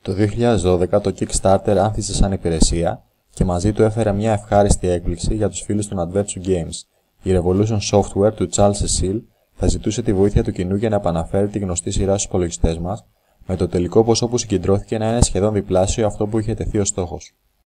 Το 2012 το Kickstarter άνθησε σαν υπηρεσία και μαζί του έφερε μια ευχάριστη έκπληξη για τους φίλους των Adventure Games. Η Revolution Software του Charles Cecil θα ζητούσε τη βοήθεια του κοινού για να επαναφέρει τη γνωστή σειρά στους υπολογιστές μας, με το τελικό ποσό που συγκεντρώθηκε να είναι σχεδόν διπλάσιο αυτό που είχε τεθεί ως στόχος.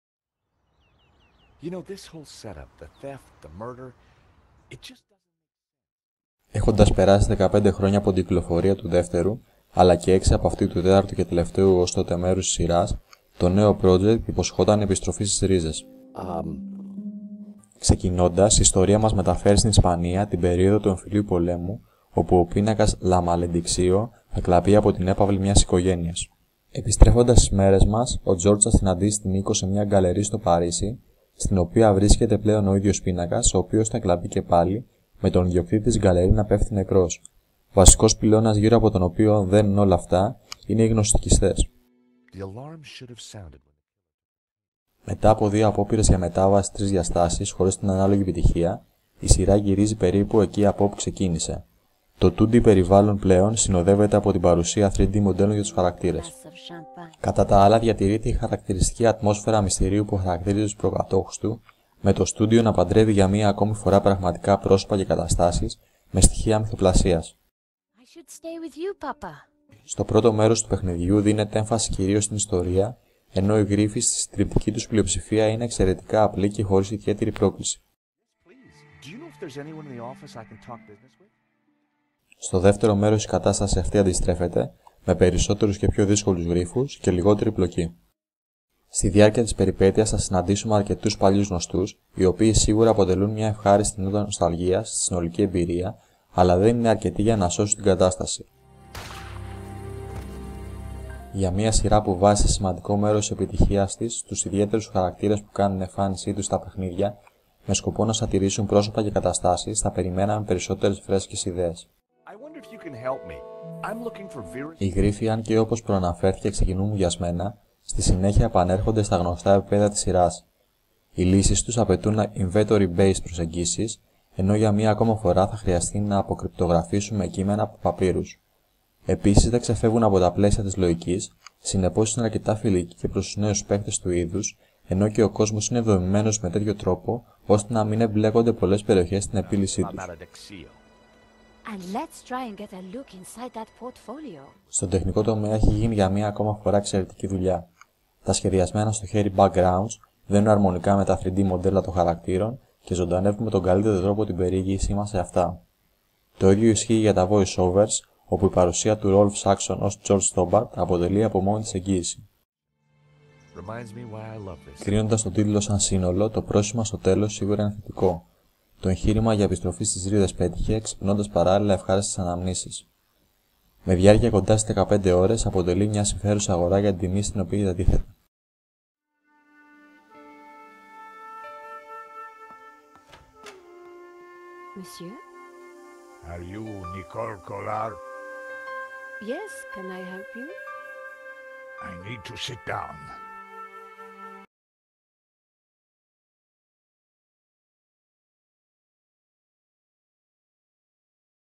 Έχοντας περάσει 15 χρόνια από την κυκλοφορία του δεύτερου, αλλά και 6 από αυτή του τέταρτου και τελευταίου ως τότε μέρους της σειράς, το νέο project υποσχόταν επιστροφή στις ρίζες. Ξεκινώντας, η ιστορία μας μεταφέρει στην Ισπανία την περίοδο του εμφυλίου πολέμου, όπου ο πίνακας La Malediction θα κλαπεί από την έπαυλη μιας οικογένειας. Επιστρέφοντας στις μέρες μας, ο George θα συναντήσει την Νίκο σε μια γκαλερί στο Παρίσι, στην οποία βρίσκεται πλέον ο ίδιος πίνακας, ο οποίος θα κλαπεί και πάλι, με τον ιδιοκτήτη της γκαλερί να πέφτει νεκρός. Βασικός πυλώνας γύρω από τον οποίο δένουν όλα αυτά είναι οι γνωστικιστές. Μετά από 2 απόπειρες για μετάβαση 3 διαστάσεις χωρίς την ανάλογη επιτυχία, η σειρά γυρίζει περίπου εκεί από όπου ξεκίνησε. Το 2D περιβάλλον πλέον συνοδεύεται από την παρουσία 3D μοντέλων για τους χαρακτήρες. Κατά τα άλλα, διατηρείται η χαρακτηριστική ατμόσφαιρα μυστηρίου που χαρακτηρίζει τους προκατόχους του, με το στούντιο να παντρεύει για μία ακόμη φορά πραγματικά πρόσωπα και καταστάσεις με στοιχεία μυθοπλασίας. Στο πρώτο μέρος του παιχνιδιού δίνεται έμφαση κυρίως στην ιστορία, ενώ οι γρίφοι στη συντριπτική τους πλειοψηφία είναι εξαιρετικά απλοί και χωρίς ιδιαίτερη πρόκληση. Στο δεύτερο μέρος η κατάσταση αυτή αντιστρέφεται, με περισσότερους και πιο δύσκολους γρίφους και λιγότερη πλοκή. Στη διάρκεια της περιπέτειας θα συναντήσουμε αρκετούς παλιούς γνωστούς, οι οποίοι σίγουρα αποτελούν μια ευχάριστη νότα νοσταλγίας στη συνολική εμπειρία, αλλά δεν είναι αρκετοί για να σώσουν την κατάσταση. Για μια σειρά που βάζει σε σημαντικό μέρος της επιτυχίας της στους ιδιαίτερους χαρακτήρες που κάνουν εμφάνισή τους στα παιχνίδια, με σκοπό να σατηρήσουν πρόσωπα και καταστάσεις, θα περιμέναμε περισσότερες φρέσκες ιδέες. Οι γρίφοι, αν και όπως προαναφέρθηκε ξεκινούν μουδιασμένα, στη συνέχεια επανέρχονται στα γνωστά επίπεδα της σειράς. Οι λύσεις τους απαιτούν inventory-based προσεγγίσεις, ενώ για μία ακόμα φορά θα χρειαστεί να αποκρυπτογραφήσουμε κείμενα από παπύρους. Επίσης δεν ξεφεύγουν από τα πλαίσια της λογικής, συνεπώς είναι αρκετά φιλικοί και προς τους νέους παίκτες του είδους, ενώ και ο κόσμος είναι δομημένος με τέτοιο τρόπο, ώστε να μην εμπλέκονται πολλές περιοχές στην επίλυσή τους. Στον τεχνικό τομέα έχει γίνει για μία ακόμα φορά εξαιρετική δουλειά. Τα σχεδιασμένα στο χέρι backgrounds δένουν αρμονικά με τα 3D μοντέλα των χαρακτήρων και ζωντανεύουν με τον καλύτερο τρόπο την περιήγησή μας σε αυτά. Το ίδιο ισχύει για τα voice-overs, όπου η παρουσία του Rolf Saxon ως George Stobbart αποτελεί από μόνη της εγγύηση. Κρίνοντας τον τίτλο σαν σύνολο, το πρόσημα στο τέλος σίγουρα είναι θετικό. Το εγχείρημα για επιστροφή στις ρίζες πέτυχε, εξυπνώντας παράλληλα ευχάριστες αναμνήσεις. Με διάρκεια κοντά στις 15 ώρες αποτελεί μια συμφέρουσα αγορά για την τιμή στην οποία διατίθεται. Monsieur? Are you Nicole Collard? Yes, can I help you? I need to sit down.